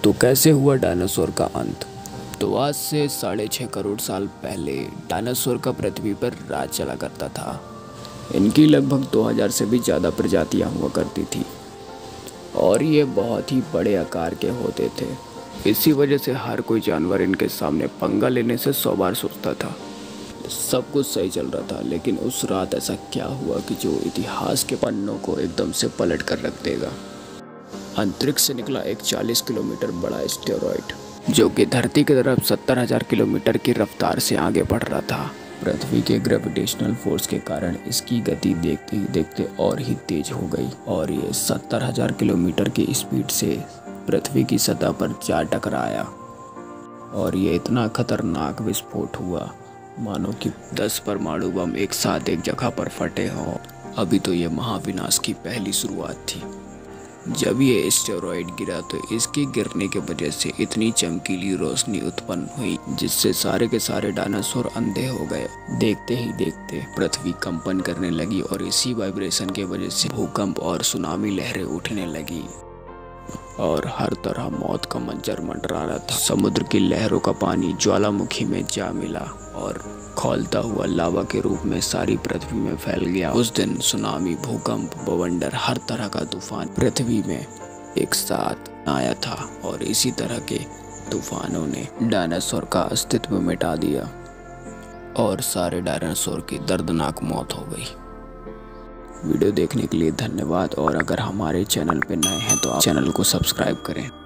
तो कैसे हुआ डायनासोर का अंत? तो आज से 6.5 करोड़ साल पहले डायनासोर का पृथ्वी पर राज चला करता था। इनकी लगभग 2000 से भी ज़्यादा प्रजातियां हुआ करती थी और ये बहुत ही बड़े आकार के होते थे। इसी वजह से हर कोई जानवर इनके सामने पंगा लेने से 100 बार सोचता था। सब कुछ सही चल रहा था, लेकिन उस रात ऐसा क्या हुआ कि जो इतिहास के पन्नों को एकदम से पलट कर रख देगा। अंतरिक्ष से निकला एक 40 किलोमीटर बड़ा एस्टेरॉयड जो कि धरती की तरफ 70,000 किलोमीटर की रफ्तार से आगे बढ़ रहा था। पृथ्वी के ग्रेविटेशनल फोर्स के कारण इसकी गति देखते ही देखते और ही तेज हो गई और ये 70,000 किलोमीटर की स्पीड से पृथ्वी की सतह पर जा टकराया और ये इतना खतरनाक विस्फोट हुआ मानो कि 10 परमाणु बम एक साथ एक जगह पर फटे हों। अभी तो ये महाविनाश की पहली शुरुआत थी। जब ये एस्टेरॉयड गिरा तो इसके गिरने के वजह से इतनी चमकीली रोशनी उत्पन्न हुई जिससे सारे के सारे डायनासोर अंधे हो गए। देखते ही देखते पृथ्वी कंपन करने लगी और इसी वाइब्रेशन के वजह से भूकंप और सुनामी लहरें उठने लगी और हर तरह मौत का मंजर मंडरा रहा था। समुद्र की लहरों का पानी ज्वालामुखी में जा मिला और खौलता हुआ लावा के रूप में सारी पृथ्वी में फैल गया। उस दिन सुनामी, भूकंप, बवंडर, हर तरह का तूफान पृथ्वी में एक साथ आया था और इसी तरह के तूफानों ने डायनासोर का अस्तित्व मिटा दिया और सारे डायनासोर की दर्दनाक मौत हो गई। वीडियो देखने के लिए धन्यवाद और अगर हमारे चैनल पर नए हैं तो आप चैनल को सब्सक्राइब करें।